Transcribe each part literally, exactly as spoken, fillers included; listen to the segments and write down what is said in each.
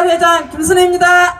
회장 김순혜입니다.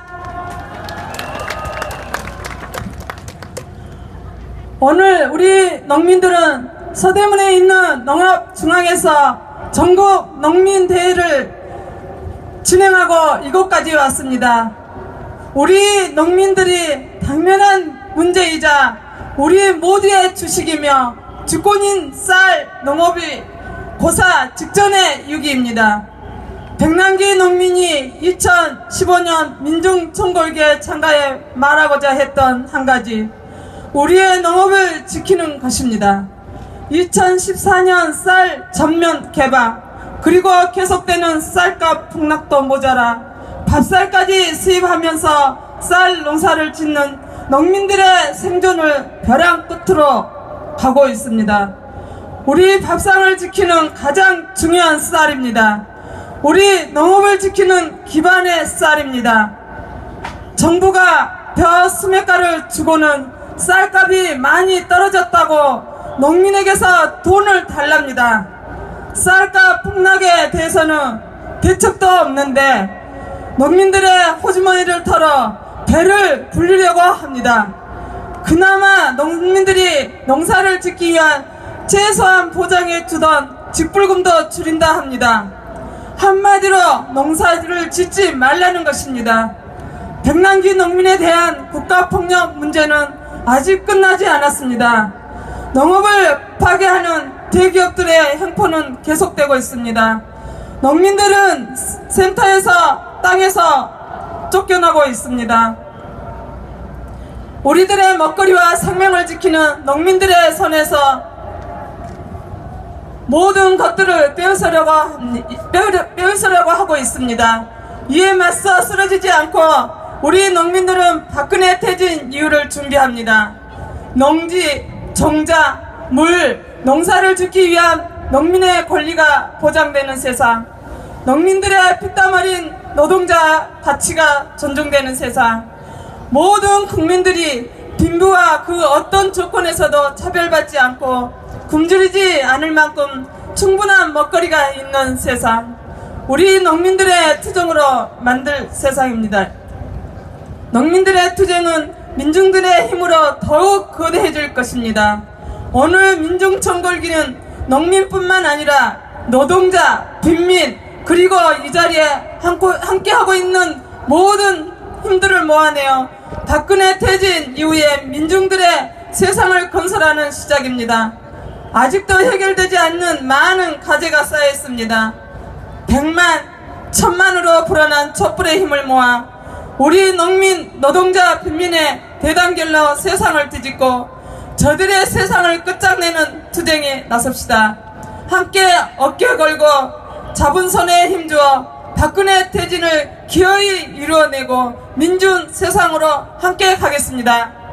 오늘 우리 농민들은 서대문에 있는 농업중앙에서 전국 농민대회를 진행하고 이곳까지 왔습니다. 우리 농민들이 당면한 문제이자 우리 모두의 주식이며 주권인 쌀 농업이 고사 직전의 위기입니다. 백남기 농민이 이천십오 년 민중총궐기에 참가해 말하고자 했던 한 가지, 우리의 농업을 지키는 것입니다. 이천십사 년 쌀 전면 개방, 그리고 계속되는 쌀값 폭락도 모자라 밥쌀까지 수입하면서 쌀 농사를 짓는 농민들의 생존을 벼랑 끝으로 가고 있습니다. 우리 밥상을 지키는 가장 중요한 쌀입니다. 우리 농업을 지키는 기반의 쌀입니다. 정부가 벼 수매가를 주고는 쌀값이 많이 떨어졌다고 농민에게서 돈을 달랍니다. 쌀값 폭락에 대해서는 대책도 없는데 농민들의 호주머니를 털어 배를 불리려고 합니다. 그나마 농민들이 농사를 짓기 위한 최소한 보장해 주던 직불금도 줄인다 합니다. 한마디로 농사를 짓지 말라는 것입니다. 백남기 농민에 대한 국가폭력 문제는 아직 끝나지 않았습니다. 농업을 파괴하는 대기업들의 행포는 계속되고 있습니다. 농민들은 센터에서 땅에서 쫓겨나고 있습니다. 우리들의 먹거리와 생명을 지키는 농민들의 손에서 모든 것들을 빼앗으려고, 빼앗으려고 하고 있습니다. 이에 맞서 쓰러지지 않고 우리 농민들은 박근혜 퇴진 이후를 준비합니다. 농지, 종자, 물, 농사를 짓기 위한 농민의 권리가 보장되는 세상, 농민들의 피땀 흘린 노동자 가치가 존중되는 세상, 모든 국민들이 빈부와 그 어떤 조건에서도 차별받지 않고 굶주리지 않을 만큼 충분한 먹거리가 있는 세상, 우리 농민들의 투쟁으로 만들 세상입니다. 농민들의 투쟁은 민중들의 힘으로 더욱 거대해질 것입니다. 오늘 민중총궐기는 농민뿐만 아니라 노동자, 빈민, 그리고 이 자리에 함께하고 있는 모든 힘들을 모아내어 박근혜 퇴진 이후에 민중들의 세상을 건설하는 시작입니다. 아직도 해결되지 않는 많은 과제가 쌓여 있습니다. 백만, 천만으로 불어난 촛불의 힘을 모아 우리 농민, 노동자, 빈민의 대단결로 세상을 뒤집고 저들의 세상을 끝장내는 투쟁에 나섭시다. 함께 어깨 걸고 잡은 손에 힘주어 박근혜 퇴진을 기어이 이루어내고 민준 세상으로 함께 가겠습니다.